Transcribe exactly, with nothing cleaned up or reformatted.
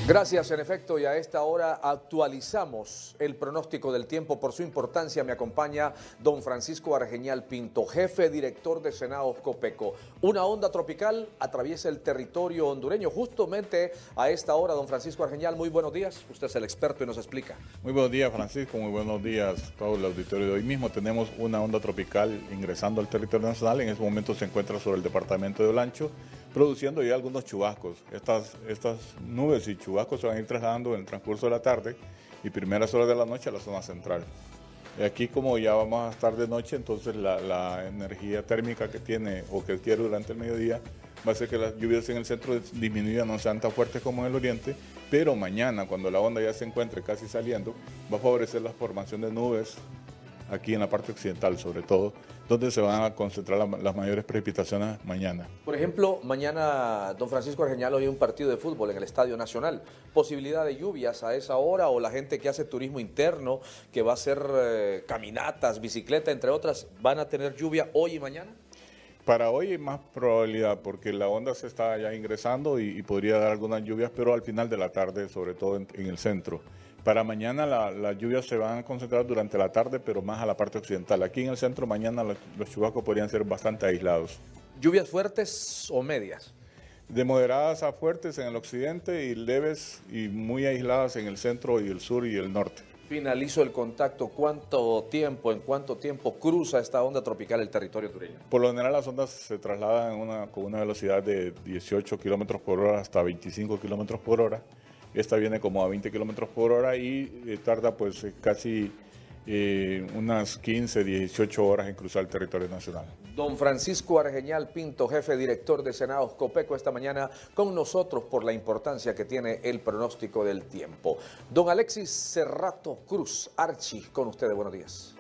Gracias, en efecto, y a esta hora actualizamos el pronóstico del tiempo. Por su importancia me acompaña don Francisco Argeñal Pinto, jefe director de Senaos Copeco. Una onda tropical atraviesa el territorio hondureño. Justamente a esta hora, don Francisco Argeñal, muy buenos días. Usted es el experto y nos explica. Muy buenos días, Francisco. Muy buenos días a todo el auditorio de hoy mismo. Tenemos una onda tropical ingresando al territorio nacional. En este momento se encuentra sobre el departamento de Olancho, produciendo ya algunos chubascos. Estas, estas nubes y chubascos se van a ir trasladando en el transcurso de la tarde y primeras horas de la noche a la zona central. Y aquí, como ya vamos a estar de noche, entonces la, la energía térmica que tiene o que adquiere durante el mediodía va a hacer que las lluvias en el centro disminuyan, no sean tan fuertes como en el oriente, pero mañana, cuando la onda ya se encuentre casi saliendo, va a favorecer la formación de nubes aquí en la parte occidental, sobre todo, donde se van a concentrar la, las mayores precipitaciones mañana. Por ejemplo, mañana, don Francisco Argeñal, hoy hay un partido de fútbol en el Estadio Nacional. ¿Posibilidad de lluvias a esa hora o la gente que hace turismo interno, que va a hacer eh, caminatas, bicicleta, entre otras, van a tener lluvia hoy y mañana? Para hoy hay más probabilidad porque la onda se está ya ingresando y, y podría dar algunas lluvias, pero al final de la tarde, sobre todo en, en el centro. Para mañana la, las lluvias se van a concentrar durante la tarde, pero más a la parte occidental. Aquí en el centro mañana los, los chubascos podrían ser bastante aislados. ¿Lluvias fuertes o medias? De moderadas a fuertes en el occidente y leves y muy aisladas en el centro y el sur y el norte. Finalizo el contacto. ¿Cuánto tiempo, en cuánto tiempo cruza esta onda tropical el territorio hondureño? Por lo general las ondas se trasladan una, con una velocidad de dieciocho kilómetros por hora hasta veinticinco kilómetros por hora. Esta viene como a veinte kilómetros por hora y eh, tarda pues casi eh, unas quince, dieciocho horas en cruzar el territorio nacional. Don Francisco Argeñal Pinto, jefe director de Senaos Copeco, esta mañana con nosotros por la importancia que tiene el pronóstico del tiempo. Don Alexis Cerrato Cruz, Archi, con ustedes, buenos días.